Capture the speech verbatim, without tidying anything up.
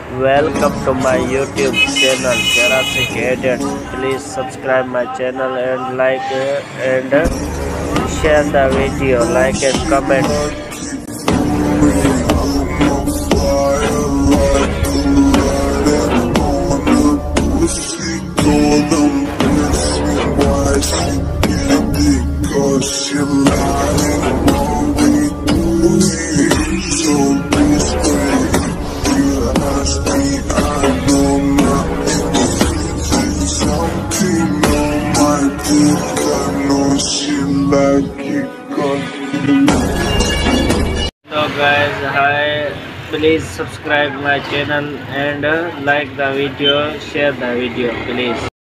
Welcome to my YouTube channel Jurassic Edits. Please subscribe my channel and like uh, and uh, share the video, like and comment. Hello guys, hi, please subscribe my channel and uh, like the video, share the video please.